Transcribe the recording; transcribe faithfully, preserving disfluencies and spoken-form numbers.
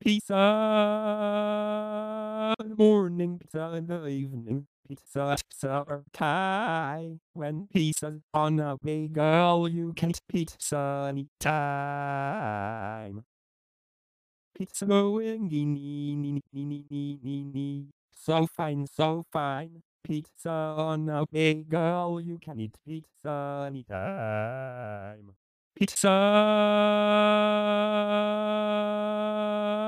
Pizza in the morning, pizza in the evening, pizza, pizza time. When pizza's on a bagel, you can eat pizza anytime. Pizza going in, in, in, in, in, in, in, in. So fine, so fine. Pizza on a bagel, you can eat pizza anytime. Pizza